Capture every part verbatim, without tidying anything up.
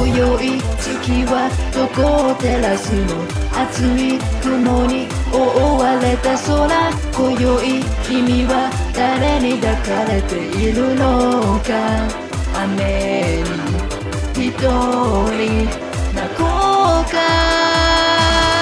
今宵月はどこを照らすの？厚い雲に覆われた空。今宵君は誰に抱かれているのか？雨に一人泣こうか。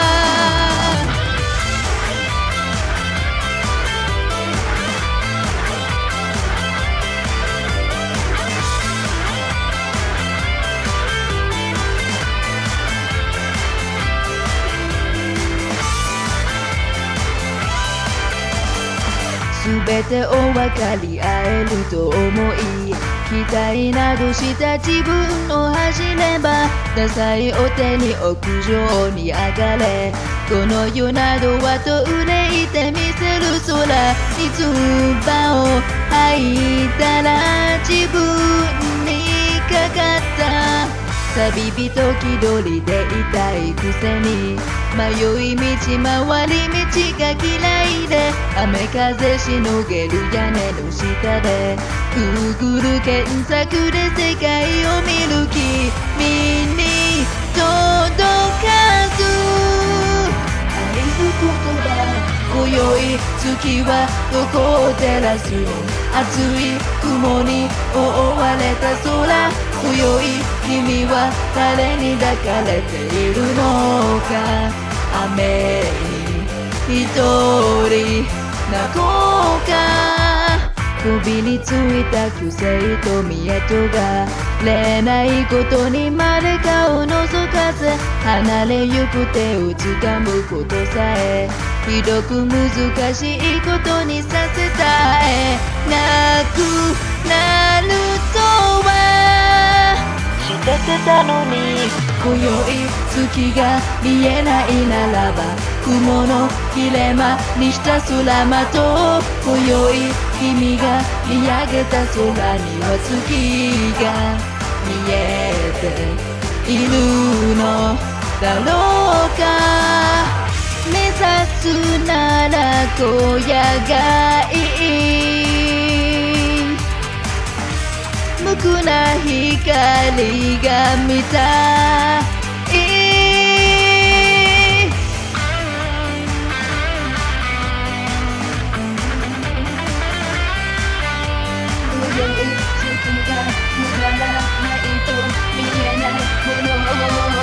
すべてを分かり合えると思い、期待などした自分の走れば、ダサいを手に屋上に上がれ。この世などはと憂いてみせる空。いつ場を吐いたら自分にかかった。旅人気取りでいたいくせに、迷い道回り道が嫌いで、雨風しのげる屋根の下で Google 検索で世界を見る君に届かず愛す言葉。今宵月はどこを照らすの？厚い雲に覆われた空。今宵君は誰に抱かれているのか？雨に一人泣こうか。首についた癖と見えとがれないことにまで顔を覗かせ、離れゆく手をつかむことさえひどく難しいことにさせたえなくなるとは知ってたのに。今宵月が見えないならば、雲の切れ間にした空まとう。今宵君が見上げた空には月が見えているのだろうか。目指すなら小屋がいい。無垢な光が見たい。今宵月が無駄がないと見えないものを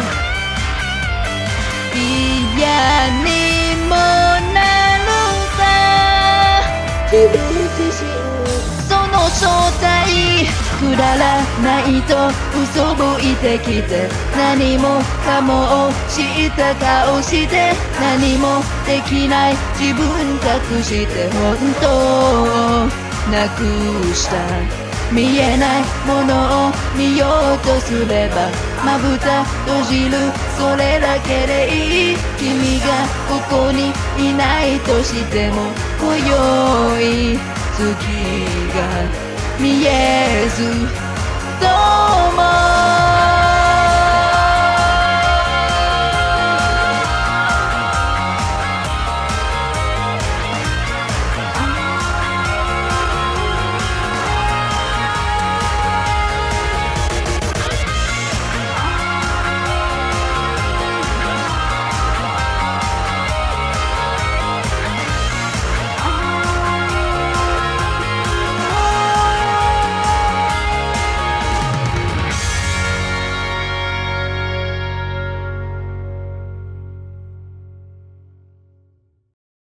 嫌にもなるさ。自分自身その正体くだらないと嘘吹いてきて、何もかもを知った顔して何もできない自分隠して本当をなくした。見えないものを見ようとすればまぶた閉じるそれだけでいい。君がここにいないとしても今宵月が見えずとも